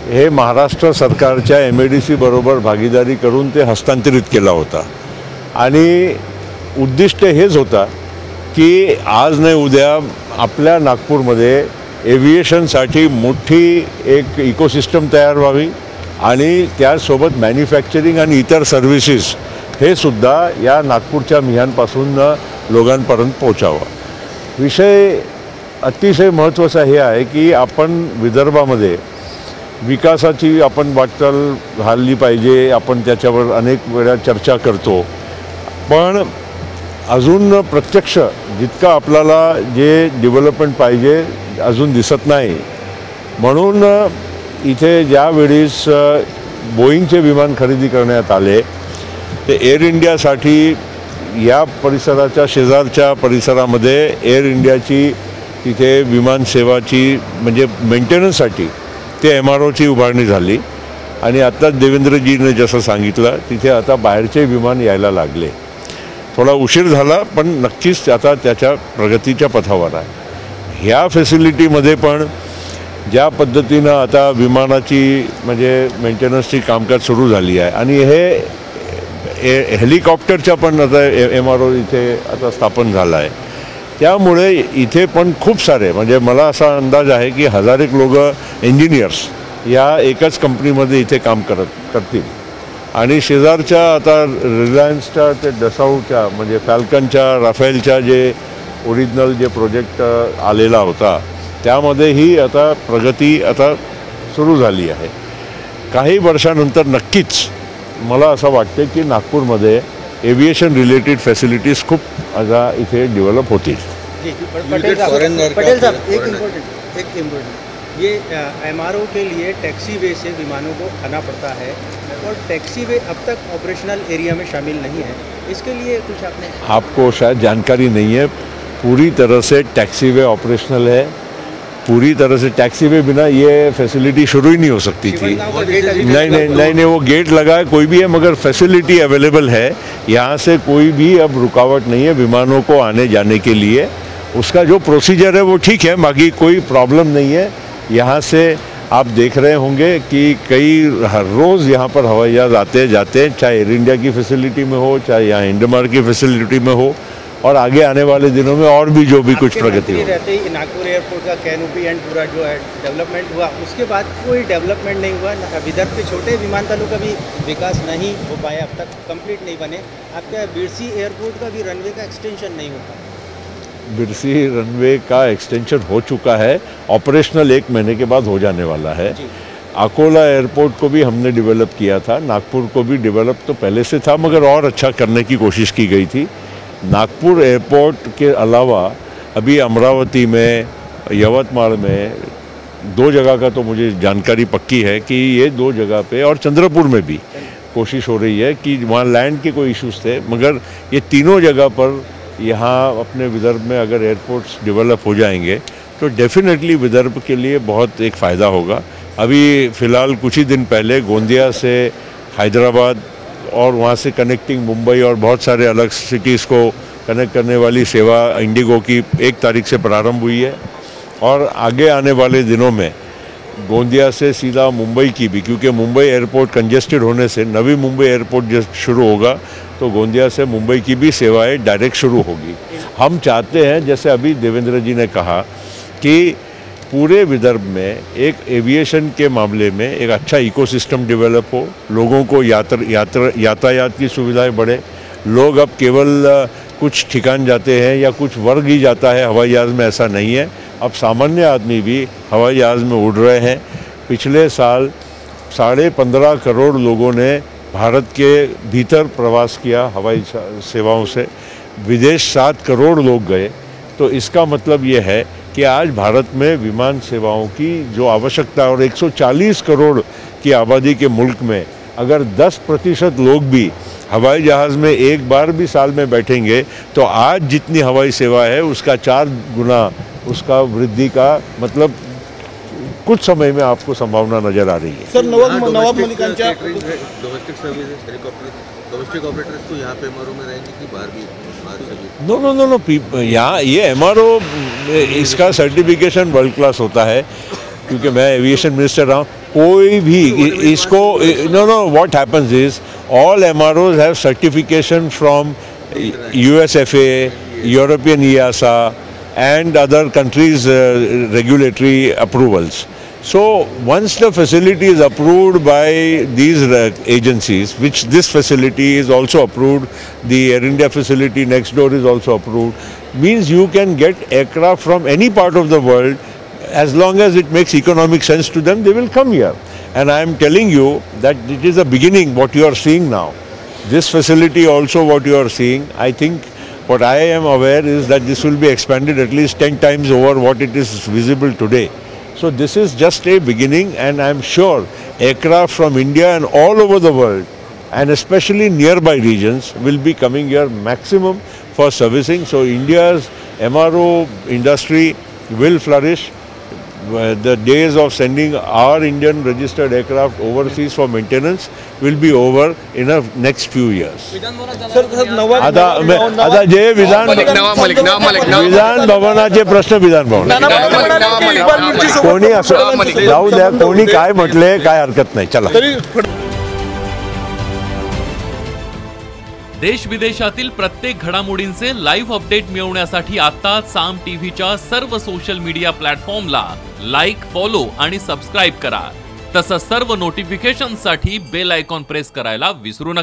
हे महाराष्ट्र सरकारच्या MADC बरोबर भागीदारी करून ते हस्तांतरित केला होता आणि उद्दिष्ट हेच होता की आज नाही उद्या आपल्या नागपूरमध्ये एव्हिएशनसाठी मोठी एक इकोसिस्टम तयार व्हावी आणि त्यासोबत मॅन्युफॅक्चरिंग आणि इतर सर्व्हिसेस हे सुद्धा या नागपूरच्या मिहानपासून लोकांपर्यंत पोहोचावा। विषय अतिशय महत्त्वाचा हे आहे की आपण विदर्भामध्ये विकासाची आपण वाटचाल घालली पाहिजे, आपण त्याच्यावर अनेक वेळा चर्चा करतो, पण अजून प्रत्यक्ष जितका आपल्याला जे डेव्हलपमेंट पाहिजे अजून दिसत नाही। म्हणून इथे ज्यावेळेस बोईंगचे विमान खरेदी करण्यात आले ते एअर इंडियासाठी या परिसराच्या शेजारच्या परिसरामध्ये एअर इंडियाची तिथे विमान सेवाची म्हणजे मेंटेनन्ससाठी ते MROची उभारणी झाली आणि आता देवेंद्रजीने जसं सांगितलं तिथे आता बाहेरचे विमान यायला लागले। थोडा उशीर झाला पण नक्कीच आता त्याच्या प्रगतीच्या पथावर आहे। ह्या फॅसिलिटीमध्ये पण ज्या पद्धतीनं आता विमानाची म्हणजे मेंटेनन्सची कामकाज सुरू झाली आहे आणि हे हेलिकॉप्टरच्या पण आता MRO इथे आता स्थापन झाला आहे, त्यामुळे इथे पण खूप सारे म्हणजे मला असा अंदाज आहे की हजारेक लोक इंजिनियर्स या एकच कंपनीमध्ये इथे काम करतील आणि शेजारच्या आता रिलायन्सच्या ते डसाऊच्या म्हणजे फॅल्कनच्या राफेलच्या जे ओरिजिनल जे प्रोजेक्ट आलेला होता त्यामध्येही आता प्रगती आता सुरू झाली आहे। काही वर्षानंतर नक्कीच मला असं वाटते की नागपूरमध्ये एव्हिएशन रिलेटेड फॅसिलिटीज खूप आता इथे डेव्हलप होतील। पटेल साहब एक इम्पोर्टेंट ये MRO के लिए टैक्सी वे से विमानों को आना पड़ता है और टैक्सी वे अब तक ऑपरेशनल एरिया में शामिल नहीं है, इसके लिए कुछ आपको शायद जानकारी नहीं है। पूरी तरह से टैक्सी वे ऑपरेशनल है, पूरी तरह से टैक्सी वे बिना ये फैसिलिटी शुरू ही नहीं हो सकती थी। नहीं वो गेट लगा है कोई भी है मगर फैसिलिटी अवेलेबल है, यहाँ से कोई भी अब रुकावट नहीं है विमानों को आने जाने के लिए। उसका जो प्रोसीजर है वो ठीक है, बाकी कोई प्रॉब्लम नहीं है। यहाँ से आप देख रहे होंगे कि हर रोज़ यहाँ पर हवाई जहाज़ आते जाते हैं, चाहे एयर इंडिया की फैसिलिटी में हो चाहे यहाँ इंडमार की फैसिलिटी में हो, और आगे आने वाले दिनों में और भी जो भी कुछ प्रगति हो। रहते ही नागपुर एयरपोर्ट का कैनोपी एंड पूरा जो है डेवलपमेंट हुआ, उसके बाद कोई डेवलपमेंट नहीं हुआ। विदर्भ के छोटे विमानतलों का भी विकास नहीं हो पाया, अब तक कंप्लीट नहीं बने। आपका बिरसी एयरपोर्ट का भी रनवे का एक्सटेंशन नहीं होता। बिरसी रनवे का एक्सटेंशन हो चुका है, ऑपरेशनल 1 महीने के बाद हो जाने वाला है। अकोला एयरपोर्ट को भी हमने डेवलप किया था, नागपुर को भी डेवलप तो पहले से था मगर और अच्छा करने की कोशिश की गई थी। नागपुर एयरपोर्ट के अलावा अभी अमरावती में, यवतमाल में 2 जगह का तो मुझे जानकारी पक्की है कि ये 2 जगह पे और चंद्रपुर में भी कोशिश हो रही है कि वहाँ लैंड के कोई इश्यूज थे, मगर ये तीनों जगह पर यहाँ अपने विदर्भ में अगर एयरपोर्ट्स डेवलप हो जाएंगे तो डेफिनेटली विदर्भ के लिए बहुत एक फ़ायदा होगा। अभी फ़िलहाल कुछ ही दिन पहले गोंदिया से हैदराबाद और वहाँ से कनेक्टिंग मुंबई और बहुत सारे अलग सिटीज़ को कनेक्ट करने वाली सेवा इंडिगो की 1 तारीख से प्रारंभ हुई है और आगे आने वाले दिनों में गोंदिया से सीधा मुंबई की भी, क्योंकि मुंबई एयरपोर्ट कंजेस्टेड होने से नवी मुंबई एयरपोर्ट जब शुरू होगा तो गोंदिया से मुंबई की भी सेवाएं डायरेक्ट शुरू होगी। हम चाहते हैं जैसे अभी देवेंद्र जी ने कहा कि पूरे विदर्भ में एक एविएशन के मामले में एक अच्छा इकोसिस्टम डेवलप हो, लोगों को यातायात की सुविधाएं बढ़े। लोग अब केवल कुछ ठिकान जाते हैं या कुछ वर्ग ही जाता है हवाई जहाज़ में, ऐसा नहीं है। अब सामान्य आदमी भी हवाई जहाज़ में उड़ रहे हैं। पिछले साल 15.5 करोड़ लोगों ने भारत के भीतर प्रवास किया हवाई सेवाओं से, विदेश 7 करोड़ लोग गए। तो इसका मतलब ये है कि आज भारत में विमान सेवाओं की जो आवश्यकता है और 140 करोड़ की आबादी के मुल्क में अगर 10% लोग भी हवाई जहाज़ में एक बार भी साल में बैठेंगे तो आज जितनी हवाई सेवा है उसका 4 गुना उसका वृद्धि का मतलब कुछ समय में आपको संभावना नजर आ रही है। सर नवाब मलिकांच्या डोमेस्टिक सर्विसेज डोमेस्टिक ऑपरेटर्स तो यहाँ पे MRO में रहेंगे कि बाहर भी? नो यहाँ ये MRO इसका सर्टिफिकेशन वर्ल्ड क्लास होता है, क्योंकि मैं एविएशन मिनिस्टर रहा हूँ। कोई भी इसको know what happens is all MROs have certification from USFA, European EASA and other countries' regulatory approvals. So once the facility is approved by these agencies, which this facility is also approved, the Air India facility next door is also approved, means you can get aircraft from any part of the world. As long as it makes economic sense to them, they will come here. And I am telling you that it is a beginning, what you are seeing now. This facility also what you are seeing, I think what I am aware is that this will be expanded at least 10 times over what it is visible today. So this is just a beginning, and I am sure aircraft from India and all over the world, and especially nearby regions, will be coming here maximum for servicing. So India's MRO industry will flourish. The days of sending our Indian registered aircraft overseas for maintenance will be over in the next few years. आता जे विधान भवनाचे प्रश्न विधान भवन कोणी असं जाऊ द्या, कोणी काय म्हटले काय हरकत नाही. चला. देश विदेशातील प्रत्येक घडामोडींचे लाईव्ह अपडेट मिळवण्यासाठी आता साम टीव्हीच्या सर्व सोशल मीडिया प्लॅटफॉर्मला लाईक, फॉलो आणि सबस्क्राईब करा. तसंच सर्व नोटिफिकेशनसाठी बेल आयकॉन प्रेस करायला विसरू नका.